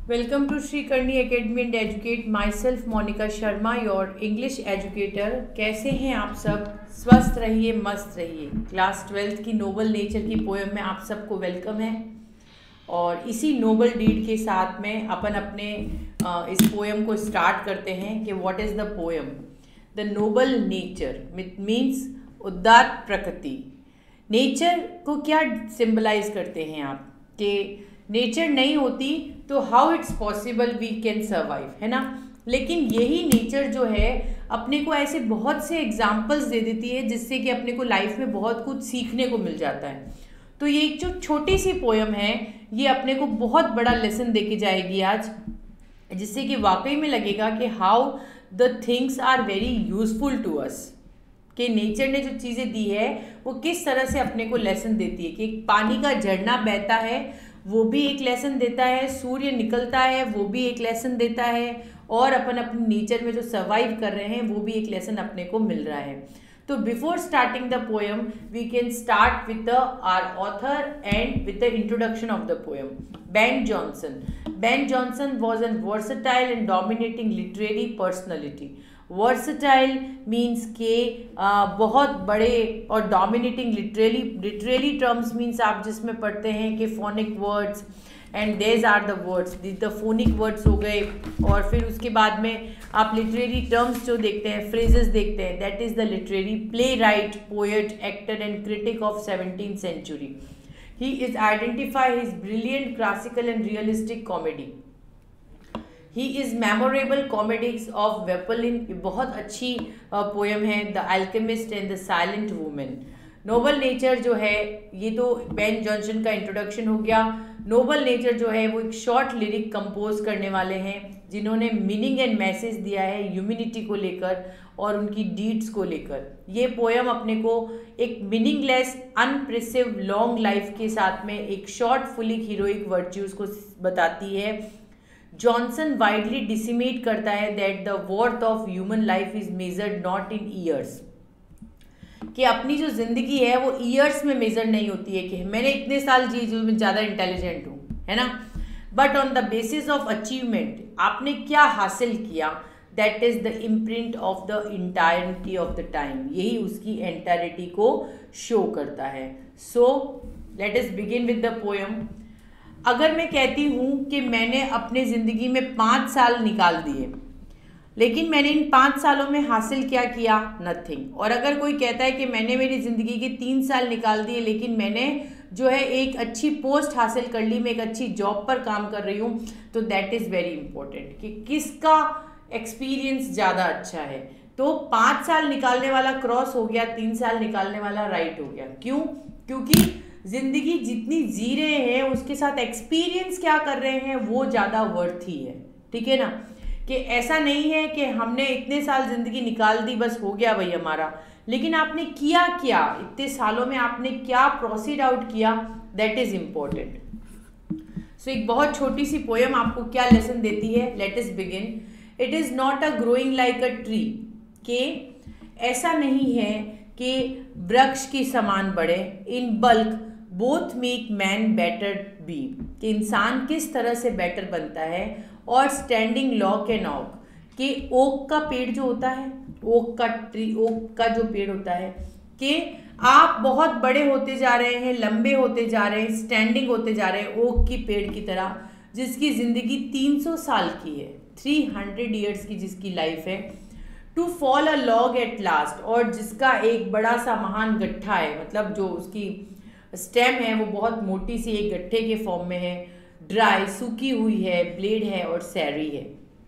Welcome to Sri Karni Academy and Educate. Myself Monica Sharma, your English educator. कैसे हैं आप सब? स्वस्थ रहिए, मस्त रहिए। क्लास 12th की नोबल नेचर की पोएम में आप सबको वेलकम है। और इसी नोबल डीड के साथ में अपन अपने इस पोएम को स्टार्ट करते हैं कि what is the poem. The noble nature means उदात्त प्रकृति। नेचर को क्या सिंबलाइज करते हैं आप कि नेचर नहीं होती तो how it's possible we can survive, है ना। लेकिन यही नेचर जो है अपने को ऐसे बहुत से एग्जाम्पल्स दे देती है जिससे कि अपने को लाइफ में बहुत कुछ सीखने को मिल जाता है। तो ये एक जो छोटी सी पोएम है ये अपने को बहुत बड़ा लेसन दे के जाएगी आज, जिससे कि वाकई में लगेगा कि how the things are very useful to us, कि नेचर ने जो चीज़ें दी है वो किस तरह से अपने को लेसन देती है। कि पानी का झरना बहता है वो भी एक लेसन देता है, सूर्य निकलता है वो भी एक लेसन देता है, और अपन अपने नेचर में जो सर्वाइव कर रहे हैं वो भी एक लेसन अपने को मिल रहा है। तो before starting the poem we can start with the hour author and with the introduction of the poem. Ben Jonson. Ben Jonson was an versatile and dominating literary personality. Versatile means के बहुत बड़े, और dominating literally terms means आप जिसमें पढ़ते हैं कि phonic words and these are the words, the phonic words हो गए, और फिर उसके बाद में आप लिटरेरी टर्म्स जो देखते हैं, फ्रेजेस देखते हैं, that is the literary play right, poet, actor and critic of 17th century. He is identified his brilliant classical and realistic comedy. He is memorable comedies of वेपलिन, बहुत अच्छी पोएम है। The alchemist and the silent woman. Noble nature जो है ये तो Ben Jonson का introduction हो गया। नोबल नेचर जो है वो एक शॉर्ट लिरिक कंपोज करने वाले हैं जिन्होंने मीनिंग एंड मैसेज दिया है ह्यूमैनिटी को लेकर और उनकी डीड्स को लेकर। ये पोएम अपने को एक मीनिंगलेस अनप्रेसिव लॉन्ग लाइफ के साथ में एक शॉर्ट फुली हीरोइक वर्च्यूज को बताती है। जॉनसन वाइडली डिसिमेट करता है that the worth of human life is measured not in years, कि अपनी जो जिंदगी है वो ईयर्स में मेजर नहीं होती है कि मैंने इतने साल जी जो मैं ज़्यादा इंटेलिजेंट हूँ, है ना, but on the basis of achievement, आपने क्या हासिल किया, that is the imprint of the entirety of the time, यही उसकी एंटायरिटी को शो करता है। So let us begin with the poem. अगर मैं कहती हूँ कि मैंने अपने ज़िंदगी में 5 साल निकाल दिए, लेकिन मैंने इन 5 सालों में हासिल क्या किया, नथिंग। और अगर कोई कहता है कि मैंने मेरी ज़िंदगी के 3 साल निकाल दिए लेकिन मैंने जो है एक अच्छी पोस्ट हासिल कर ली, मैं एक अच्छी जॉब पर काम कर रही हूँ, तो दैट इज़ वेरी इंपॉर्टेंट कि किसका एक्सपीरियंस ज़्यादा अच्छा है। तो 5 साल निकालने वाला क्रॉस हो गया, 3 साल निकालने वाला राइट हो गया। क्यों? क्योंकि जिंदगी जितनी जी रहे हैं उसके साथ एक्सपीरियंस क्या कर रहे हैं वो ज़्यादा वर्थी है, ठीक है ना। कि ऐसा नहीं है कि हमने इतने साल ज़िंदगी निकाल दी बस हो गया भाई हमारा, लेकिन आपने किया क्या, इतने सालों में आपने क्या प्रोसीड आउट किया, दैट इज़ इम्पोर्टेंट। सो एक बहुत छोटी सी पोएम आपको क्या लेसन देती है, let us begin. It is not a growing like a tree, के ऐसा नहीं है कि वृक्ष के समान बढ़े, in bulk both make man better be, कि इंसान किस तरह से बेटर बनता है, और स्टैंडिंग लॉक एंड ऑक, कि ओक का पेड़ जो होता है, ओक का जो पेड़ होता है, कि आप बहुत बड़े होते जा रहे हैं, लंबे होते जा रहे हैं, स्टैंडिंग होते जा रहे हैं ओक की पेड़ की तरह, जिसकी ज़िंदगी 300 साल की है, 300 ईयर्स की जिसकी लाइफ है। To fall a log at last, और जिसका एक बड़ा सा महान गट्ठा है, मतलब जो उसकी स्टेम है वो बहुत मोटी सी एक गट्ठे के फॉर्म में है, ड्राई सूखी हुई है, ब्लेड है और सैरी है।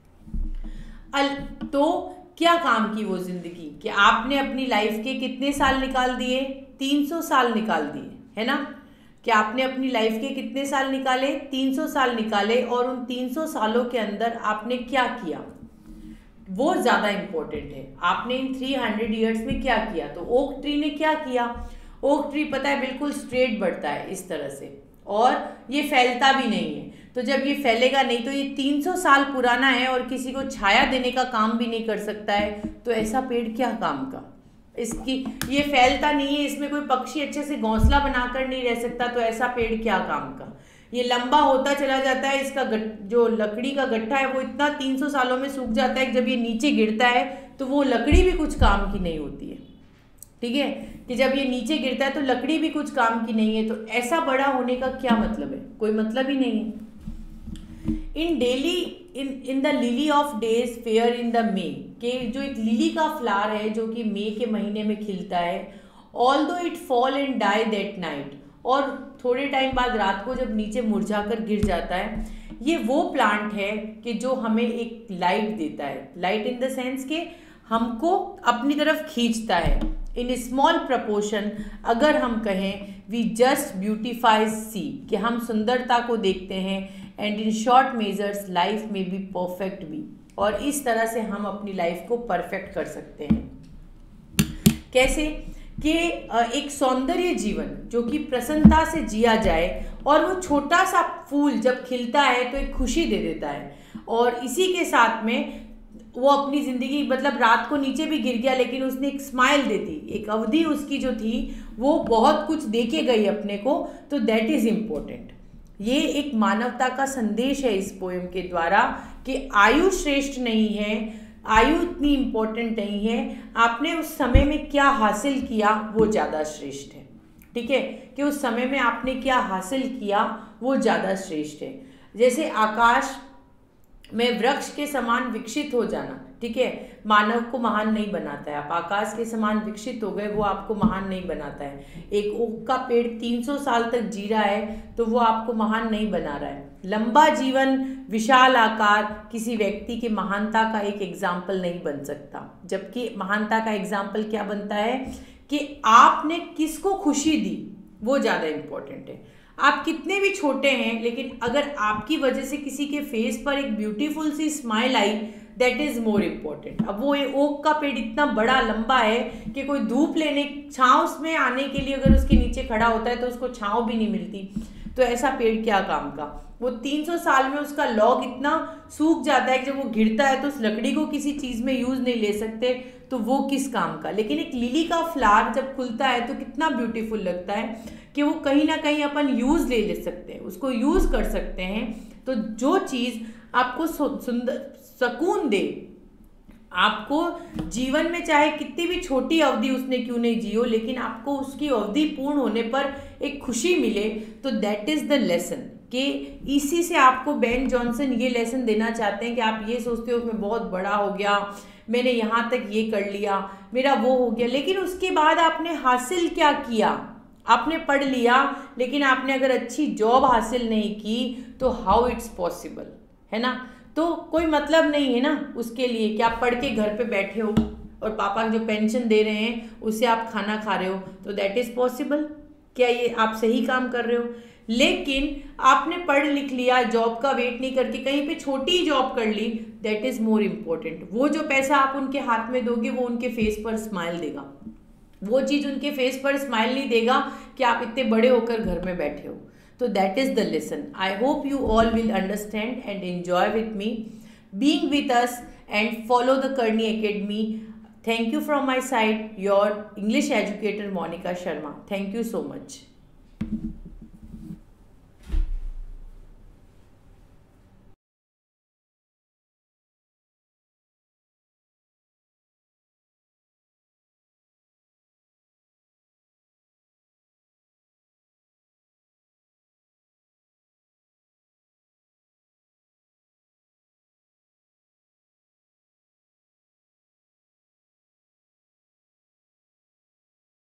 तो क्या काम की वो जिंदगी कि आपने अपनी लाइफ के कितने साल निकाल दिए, 300 साल निकाल दिए, है ना। कि आपने अपनी लाइफ के कितने साल निकाले, 300 साल निकाले, और उन 300 सालों के अंदर आपने क्या किया वो ज़्यादा इम्पोर्टेंट है। आपने इन 300 ईयर्स में क्या किया। तो ओक ट्री ने क्या किया, ओक ट्री पता है बिल्कुल स्ट्रेट बढ़ता है इस तरह से, और ये फैलता भी नहीं है। तो जब ये फैलेगा नहीं तो ये 300 साल पुराना है और किसी को छाया देने का काम भी नहीं कर सकता है, तो ऐसा पेड़ क्या काम का। इसकी ये फैलता नहीं है, इसमें कोई पक्षी अच्छे से घोंसला बनाकर नहीं रह सकता, तो ऐसा पेड़ क्या काम का। ये लंबा होता चला जाता है, इसका जो लकड़ी का गट्ठा है वो इतना 300 सालों में सूख जाता है कि जब ये नीचे गिरता है तो वो लकड़ी भी कुछ काम की नहीं होती है। ठीक है, कि जब ये नीचे गिरता है तो लकड़ी भी कुछ काम की नहीं है। तो ऐसा बड़ा होने का क्या मतलब है? कोई मतलब ही नहीं है। In the lily of days fair in the May, के जो एक लिली का फ्लावर है जो कि मई के महीने में खिलता है, although it fall and die that night, और थोड़े टाइम बाद रात को जब नीचे मुरझाकर गिर जाता है। ये वो प्लांट है कि जो हमें एक लाइट देता है, लाइट इन द सेंस के हमको अपनी तरफ खींचता है। इन स्मॉल प्रपोर्शन अगर हम कहें, वी जस्ट ब्यूटिफाइज सी, कि हम सुंदरता को देखते हैं, and in short measures life में बी परफेक्ट भी, और इस तरह से हम अपनी लाइफ को परफेक्ट कर सकते हैं। कैसे? कि एक सौंदर्य जीवन जो कि प्रसन्नता से जिया जाए, और वो छोटा सा फूल जब खिलता है तो एक खुशी दे देता है, और इसी के साथ में वो अपनी ज़िंदगी, मतलब रात को नीचे भी गिर गया लेकिन उसने एक स्माइल दे दी, एक अवधि उसकी जो थी वो बहुत कुछ दे के गई अपने को। तो दैट इज़ इम्पोर्टेंट। ये एक मानवता का संदेश है इस पोएम के द्वारा कि आयु श्रेष्ठ नहीं है, आयु इतनी इम्पोर्टेंट नहीं है, आपने उस समय में क्या हासिल किया वो ज़्यादा श्रेष्ठ है। ठीक है, कि उस समय में आपने क्या हासिल किया वो ज़्यादा श्रेष्ठ है। जैसे आकाश में वृक्ष के समान विकसित हो जाना, ठीक है, मानव को महान नहीं बनाता है। आप आकाश के समान विकसित हो गए, वो आपको महान नहीं बनाता है। एक ओक का पेड़ 300 साल तक जी रहा है तो वो आपको महान नहीं बना रहा है। लंबा जीवन, विशाल आकार किसी व्यक्ति की महानता का एक एग्जाम्पल नहीं बन सकता। जबकि महानता का एग्जाम्पल क्या बनता है कि आपने किसको खुशी दी, वो ज़्यादा इम्पोर्टेंट है। आप कितने भी छोटे हैं, लेकिन अगर आपकी वजह से किसी के फेस पर एक ब्यूटीफुल सी स्माइल आई, दैट इज़ मोर इम्पोर्टेंट। अब वो ओक का पेड़ इतना बड़ा लंबा है कि कोई धूप लेने, छाँव में आने के लिए अगर उसके नीचे खड़ा होता है तो उसको छाँव भी नहीं मिलती। तो ऐसा पेड़ क्या काम का? वो 300 साल में उसका लॉग इतना सूख जाता है कि जब वो गिरता है तो उस लकड़ी को किसी चीज़ में यूज़ नहीं ले सकते, तो वो किस काम का। लेकिन एक लिली का फ्लावर जब खुलता है तो कितना ब्यूटीफुल लगता है कि वो कहीं ना कहीं अपन यूज़ ले सकते हैं, उसको यूज़ कर सकते हैं। तो जो चीज़ आपको सुंदर सुकून दे, आपको जीवन में चाहे कितनी भी छोटी अवधि उसने क्यों नहीं जियो, लेकिन आपको उसकी अवधि पूर्ण होने पर एक खुशी मिले, तो दैट इज़ द लेसन। कि इसी से आपको बेन जॉनसन ये लेसन देना चाहते हैं कि आप ये सोचते हो कि मैं बहुत बड़ा हो गया, मैंने यहाँ तक ये कर लिया, मेरा वो हो गया, लेकिन उसके बाद आपने हासिल क्या किया? आपने पढ़ लिया लेकिन आपने अगर अच्छी जॉब हासिल नहीं की तो हाउ इट्स पॉसिबल, है ना? तो कोई मतलब नहीं है ना उसके लिए कि आप पढ़ के घर पे बैठे हो और पापा जो पेंशन दे रहे हैं उससे आप खाना खा रहे हो, तो दैट इज़ पॉसिबल? क्या ये आप सही काम कर रहे हो? लेकिन आपने पढ़ लिख लिया, जॉब का वेट नहीं करके कहीं पे छोटी जॉब कर ली, दैट इज़ मोर इम्पोर्टेंट। वो जो पैसा आप उनके हाथ में दोगे वो उनके फेस पर स्माइल देगा, वो चीज़ उनके फेस पर स्माइल नहीं देगा कि आप इतने बड़े होकर घर में बैठे हो। तो that is the lesson. I hope you all will understand and enjoy with me being with us and follow the Karni academy. Thank you from my side, your English educator Monica Sharma. Thank you so much.